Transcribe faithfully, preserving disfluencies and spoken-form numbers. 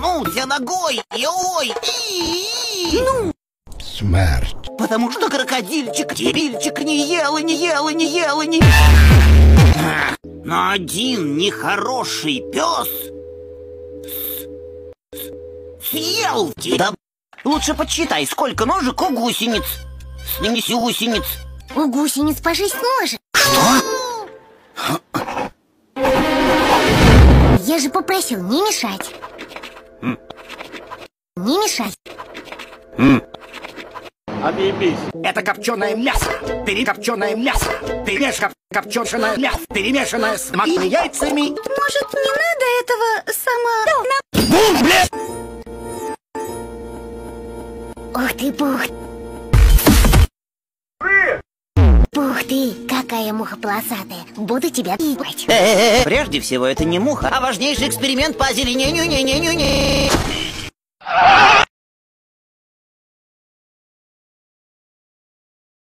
промахнулся ногой, и ой, и... Ну! Смерть. Потому что крокодильчик, дебильчик не ел, и не ел, и не ел, и не... Но один нехороший пес съел тебя. Лучше подсчитай, сколько ножек у гусениц. Снеси гусениц. У гусениц по шесть ножек. Что? Я же попросил не мешать. М. Не мешать. М. Отъебись. Это копченое мясо. Перекопченое мясо. Перемешка копченое мясо. Перемешанное с маками яйцами. Может, не надо этого сама... Бум, блядь! Ух ты, пух. Пух ты, какая муха полосатая. Буду тебя ебать. Прежде всего, это не муха, а важнейший эксперимент по озеленению. Не-не-не-не.